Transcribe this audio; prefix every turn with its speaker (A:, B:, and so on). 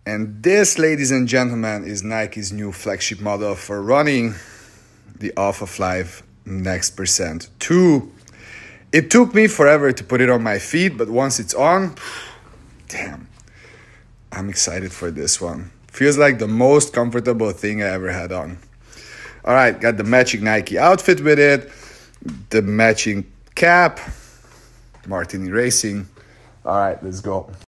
A: And this, ladies and gentlemen, is Nike's new flagship model for running, the Alpha Fly Next Percent 2. It took me forever to put it on my feet, but once it's on, damn, I'm excited for this one. Feels like the most comfortable thing I ever had on. All right, got the matching Nike outfit with it, the matching cap, Martini Racing. All right, let's go.